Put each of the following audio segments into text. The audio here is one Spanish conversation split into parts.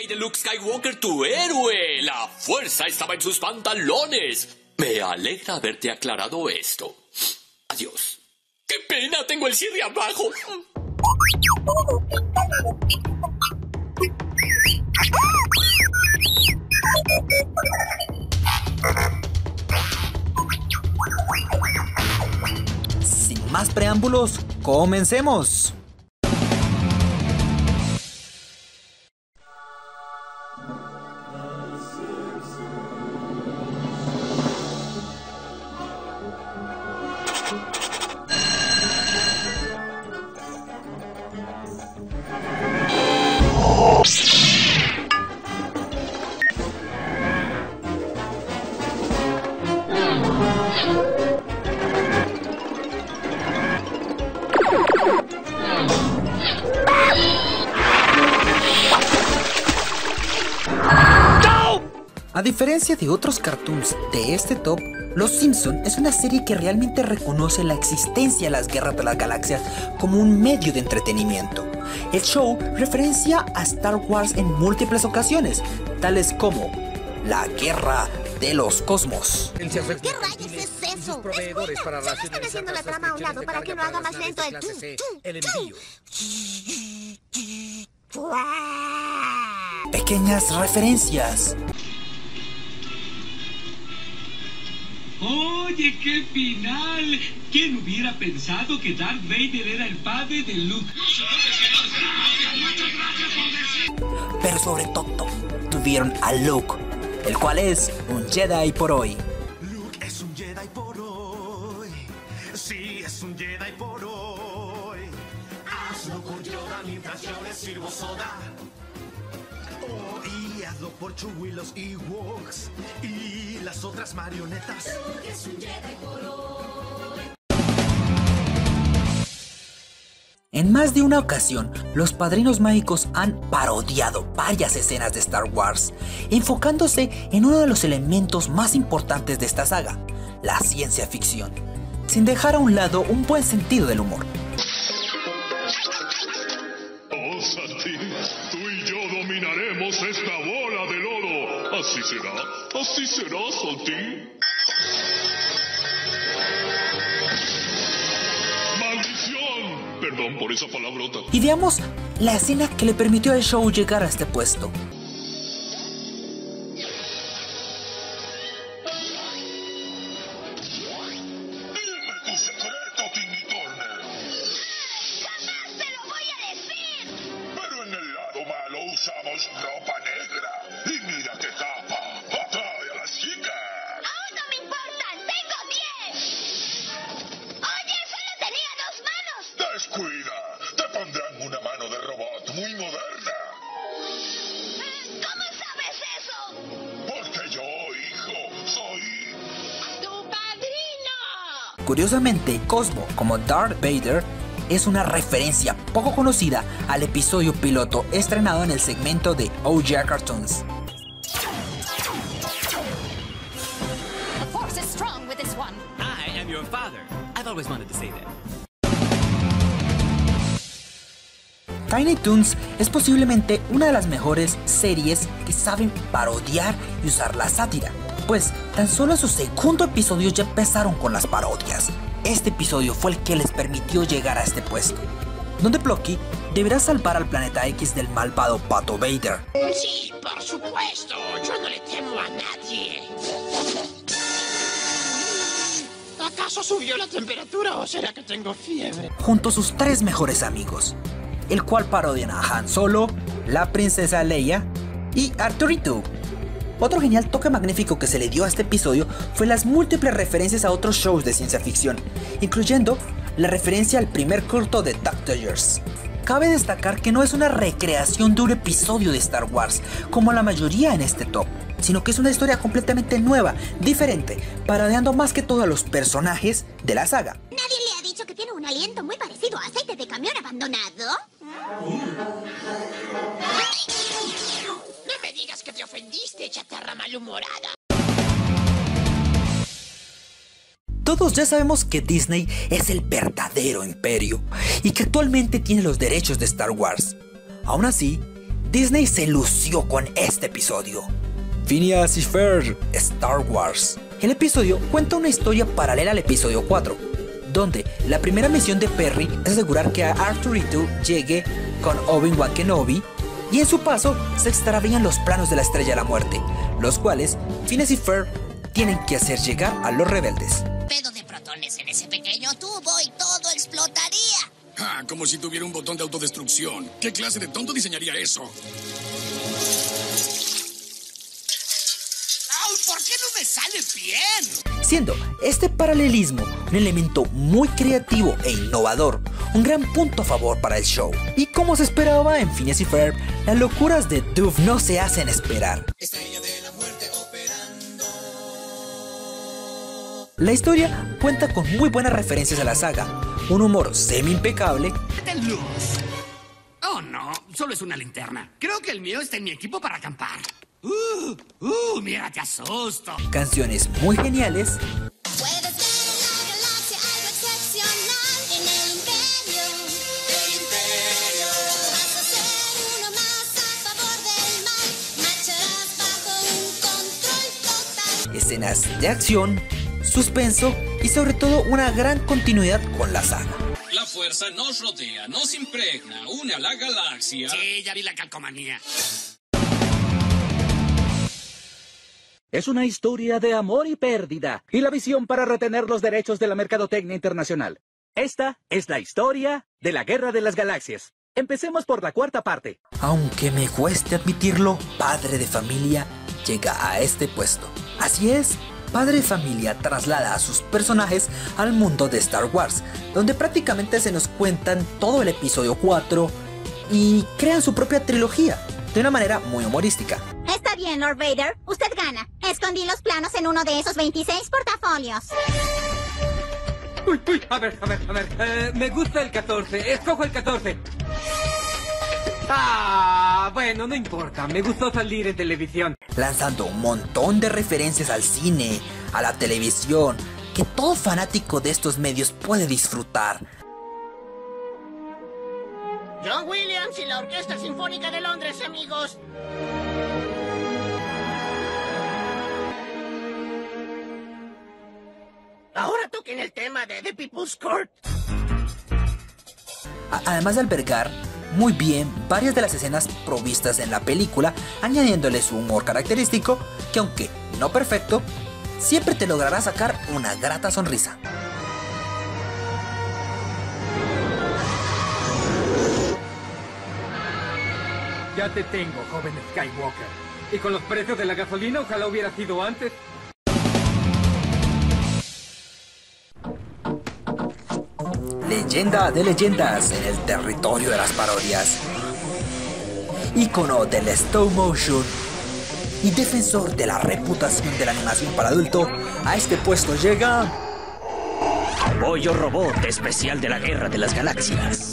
de Luke Skywalker, tu héroe. La fuerza estaba en sus pantalones. Me alegra haberte aclarado esto. Adiós. ¡Qué pena! Tengo el cierre abajo. Sin más preámbulos, comencemos. A diferencia de otros cartoons de este top, Los Simpson es una serie que realmente reconoce la existencia de las guerras de las galaxias como un medio de entretenimiento. El show referencia a Star Wars en múltiples ocasiones, tales como la Guerra de los Cosmos. ¿Qué rayos es eso? Solo están haciendo la trama a un lado para que no haga más lento el envío. Pequeñas referencias. ¡Oye, qué final! ¿Quién hubiera pensado que Darth Vader era el padre de Luke? Pero sobre todo, tuvieron a Luke, el cual es un Jedi por hoy. Luke es un Jedi por hoy. Sí, es un Jedi por hoy. Hazlo con Yoda mientras yo le sirvo soda. Oh, y hazlo por Chewie, los Ewoks y las otras marionetas. Luke es un Jedi por hoy. En más de una ocasión, los Padrinos Mágicos han parodiado varias escenas de Star Wars, enfocándose en uno de los elementos más importantes de esta saga, la ciencia ficción, sin dejar a un lado un buen sentido del humor. Oh, Santi, tú y yo dominaremos esta bola de lodo. Así será, Santi. ¡Maldición! Perdón por esa palabrota. Y veamos la escena que le permitió al show llegar a este puesto. Dime tu secreto, Timmy Turner. ¡Jamás te lo voy a decir! Pero en el lado malo usamos ropa negra. Y mira qué capa. ¡Atrae a las chicas! ¡Aún no me importan! ¡Tengo 10! ¡Oye, solo tenía 2 manos! ¡Descuida! Te pondrán una mano de robot muy moderna. ¿Cómo sabes eso? Porque yo, hijo, soy... ¡Tu padrino! Curiosamente, Cosmo, como Darth Vader, es una referencia poco conocida al episodio piloto estrenado en el segmento de OG Cartoons. The force is strong with this one. I am your father. I've always wanted to say that. Tiny Toons es posiblemente una de las mejores series que saben parodiar y usar la sátira, pues tan solo en su segundo episodio ya empezaron con las parodias. Este episodio fue el que les permitió llegar a este puesto, donde Plucky deberá salvar al planeta X del malvado Pato Vader. Sí, por supuesto. Yo no le temo a nadie. ¿Acaso subió la temperatura o será que tengo fiebre? Junto a sus 3 mejores amigos, el cual parodian a Han Solo, la princesa Leia y Arturito. Otro genial toque magnífico que se le dio a este episodio fue las múltiples referencias a otros shows de ciencia ficción, incluyendo la referencia al primer corto de Dr. Years. Cabe destacar que no es una recreación de un episodio de Star Wars, como la mayoría en este top, sino que es una historia completamente nueva, diferente, parodiando más que todo a los personajes de la saga. ¿Nadie le ha dicho que tiene un aliento muy parecido a aceite de camión abandonado? No me digas que te ofendiste, chatarra malhumorada. Todos ya sabemos que Disney es el verdadero imperio y que actualmente tiene los derechos de Star Wars. Aún así, Disney se lució con este episodio. Phineas y Ferb, Star Wars. El episodio cuenta una historia paralela al episodio 4, donde la primera misión de Perry es asegurar que Arturito llegue con Obi-Wan Kenobi, y en su paso se extravían los planos de la Estrella de la Muerte, los cuales Phineas y Ferb tienen que hacer llegar a los rebeldes. Pedo de protones en ese pequeño tubo y todo explotaría. Ah, como si tuviera un botón de autodestrucción. ¿Qué clase de tonto diseñaría eso? ¿Por qué no me sale bien? Siendo este paralelismo un elemento muy creativo e innovador, un gran punto a favor para el show. Y como se esperaba en Phineas y Ferb, las locuras de Doof no se hacen esperar. Estrella de la Muerte operando. La historia cuenta con muy buenas referencias a la saga, un humor semi-impecable. Oh no, solo es una linterna. Creo que el mío está en mi equipo para acampar. Mira, te asusto. Canciones muy geniales. Puedes ver una galaxia, algo excepcional en el imperio. El imperio. Vas a ser uno más a favor del mal. Marcharás bajo un control total. Escenas de acción, suspenso y sobre todo una gran continuidad con la saga. La fuerza nos rodea, nos impregna, une a la galaxia. Sí, ya vi la calcomanía. Es una historia de amor y pérdida, y la visión para retener los derechos de la mercadotecnia internacional. Esta es la historia de la Guerra de las Galaxias. Empecemos por la cuarta parte. Aunque me cueste admitirlo, Padre de Familia llega a este puesto. Así es, Padre de Familia traslada a sus personajes al mundo de Star Wars, donde prácticamente se nos cuentan todo el episodio 4 y crean su propia trilogía, de una manera muy humorística. Está bien, Lord Vader. Usted gana. Escondí los planos en uno de esos 26 portafolios. Uy, a ver. Me gusta el 14. Escojo el 14. Bueno, no importa. Me gustó salir en televisión. Lanzando un montón de referencias al cine, a la televisión, que todo fanático de estos medios puede disfrutar. John Williams y la Orquesta Sinfónica de Londres, amigos. Ahora toquen el tema de The People's Court. Además de albergar muy bien varias de las escenas provistas en la película, añadiéndole su humor característico, que aunque no perfecto, siempre te logrará sacar una grata sonrisa. Ya te tengo, joven Skywalker. Y con los precios de la gasolina, ojalá hubiera sido antes. Leyenda de leyendas en el territorio de las parodias. Ícono del stop motion y defensor de la reputación de la animación para adulto, a este puesto llega... Pollo Robot, especial de la Guerra de las Galaxias.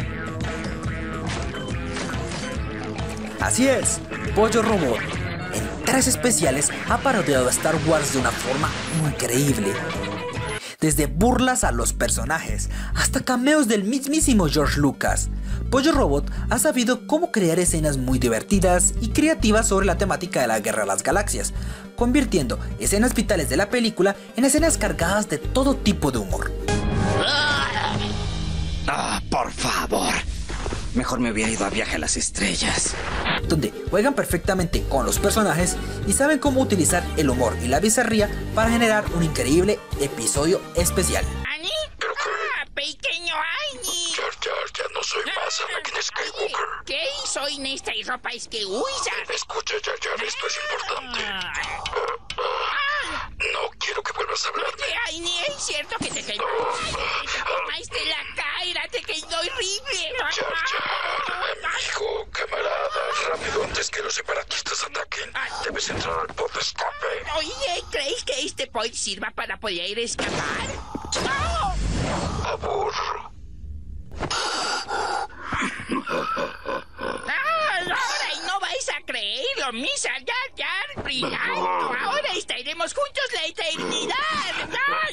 Así es, Pollo Robot, en 3 especiales ha parodiado a Star Wars de una forma increíble. Desde burlas a los personajes, hasta cameos del mismísimo George Lucas, Pollo Robot ha sabido cómo crear escenas muy divertidas y creativas sobre la temática de la Guerra de las Galaxias, convirtiendo escenas vitales de la película en escenas cargadas de todo tipo de humor. Por favor. Mejor me hubiera ido a Viaje a las Estrellas. Donde juegan perfectamente con los personajes y saben cómo utilizar el humor y la bizarría para generar un increíble episodio especial. ¿Ani? Pequeño Ani. Ya no soy más Anakin Skywalker. ¿Qué? Soy Nesta y ropa es que usa. Escucha, Jar, esto es importante. No quiero que vuelvas a hablarme. Ay, ni es cierto que te quedó. Tomaste la cara, te quedó horrible. Amigo, camarada, rápido antes que los separatistas ataquen. Debes entrar al pod de escape. Oye, ¿crees que este pod sirva para poder escapar? Aburro. Ahora y no vais a creerlo, Misa Jar Jar, brillante. Ahora estaremos juntos la eternidad. ¡Ay!